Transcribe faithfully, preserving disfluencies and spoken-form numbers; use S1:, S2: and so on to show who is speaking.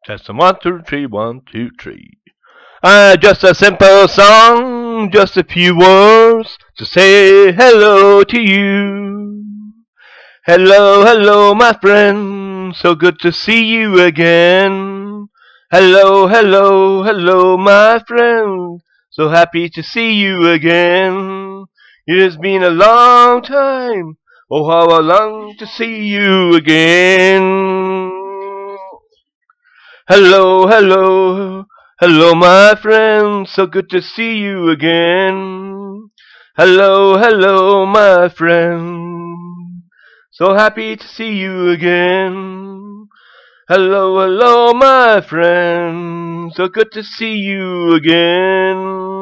S1: Test them one, two, three, one, two, three. Uh, just a simple song, just a few words to say hello to you. Hello, hello, my friend, so good to see you again. Hello, hello, hello, my friend, so happy to see you again. It has been a long time, oh how I long to see you again. Hello, hello, hello, my friend, so good to see you again. Hello, hello, my friend, so happy to see you again. Hello, hello, my friend, so good to see you again.